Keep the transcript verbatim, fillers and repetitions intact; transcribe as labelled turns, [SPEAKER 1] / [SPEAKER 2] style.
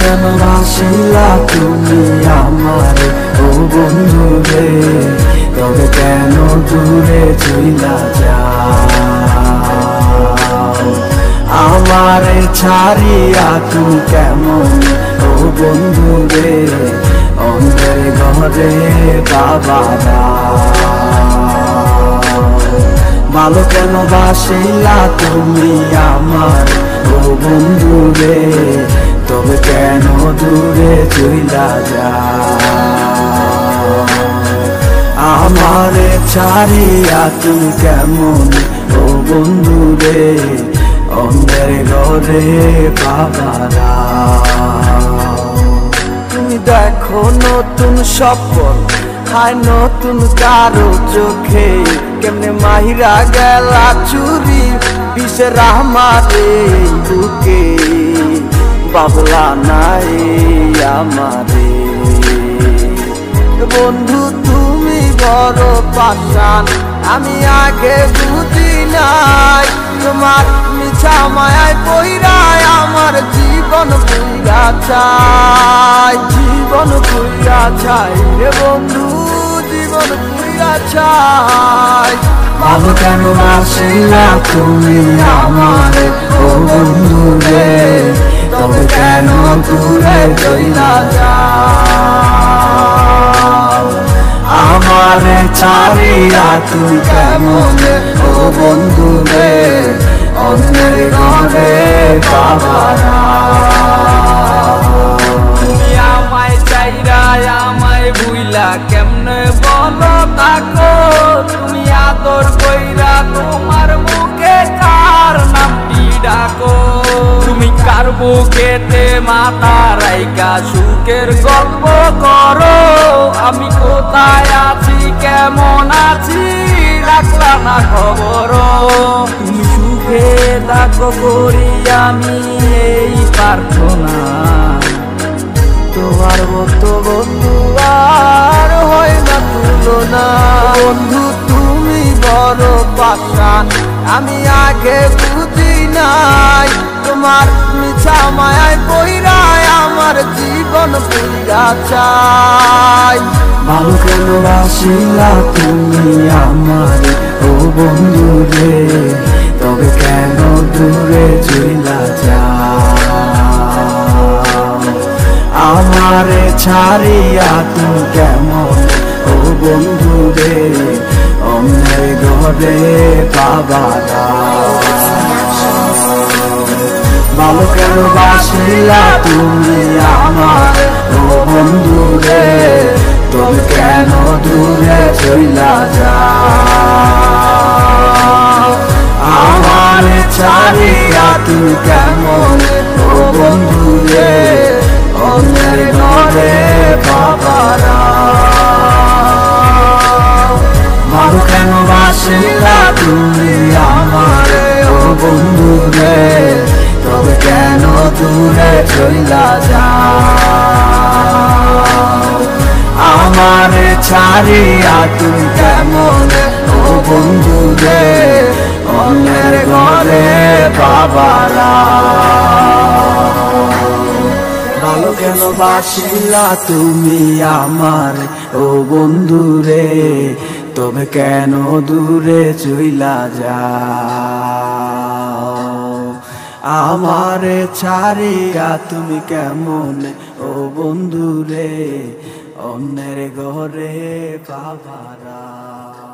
[SPEAKER 1] কেন বাসিলা তুমি আমারে ও বন্ধু রে, তবে কেন দূরে চইলা যাও আমারে ছাড়িয়া তুমি কেমন ও বন্ধু রে, অন্ধের ঘরে বাবারা ভালো কেন বাসিলা তুমি আমার ও বন্ধু রে, তবে কেন দূরে চইলা যাও আমারে ছাড়িয়া তুমি কেমন ও বন্ধু রে, অন্ধের ঘরে বাবারা তুমি দেখো নতুন স্বপ্ন হায় নতুন কারো চোখে, কেমনে মাহিরা গেলা চুরি বিষের আমারে বুকে, বাবলা নাই আমারে বন্ধু তুমি বড় পাষাণ, আমি আগে বুঝি নাই তোমার মিছা মায়ায় পইরায় আমার জীবন পুইরা চাই, জীবন পুইরা চাই রে বন্ধু, জীবন পুইরা চাই। ভালো কেন বাসিলা তুমি আমারে ও বন্ধু রে, তবে কেন দূরে চইলা যাও আমারে ছাড়িয়া তুমি কেমন ও বন্ধু রে, অন্যের ঘরে বাবারা
[SPEAKER 2] তুমি আমায় চাইরা আমায় ভুইলা কেমনে বলো তাকো, তুমি আদর কইরা তোমার মুখে কার নামটি ডাকো, তুমি কার বুকেতে মাথা রাইকা সুখের গল্প করো, আমি কোথায় আছি কেমন আছি রাখলা না খবর, তুমি সুখে থাকো করি আমি এই প্রার্থনা,
[SPEAKER 1] তোমার মতো বন্ধু আর হয় না তুলনা, বন্ধু তুমি বড় পাষাণ, আমি আগে বুঝি নাই তোমার মিছা মায়ায় পইরায় আমার জীবন পুইরা চাই। ভালো কেন বাসিলা তুমি আমার ও বন্ধু রে, তবে কেন দূরে চইলা যাও আমারে ছাড়িয়া তুমি কেমন ও বন্ধু রে, অন্যের ঘরে বাবারা ভালো কেন বাসিলা তুমি আমার ও বন্ধু রে, তবে কেন দূরে চইলা যাও আমারে ছাড়িয়া তুমি কেমন ও বন্ধু রে, অন্যের ঘরে বাবারা ভালো কেন বাসিলা তুমি আমার ও বন্ধু রে, তবে কেন দূরে চইলা যাও আমারে ছাড়িয়া তুমি কেমন ও বন্ধু রে, অন্যের ঘরে বাবারা ভালো কেন বাসিলা তুমি আমার ও বন্ধু রে, তবে কেন দূরে চইলা যাও আমারে ছাড়িয়া তুমি কেমন ও বন্ধু রে, অন্যের ঘরে বাবারা।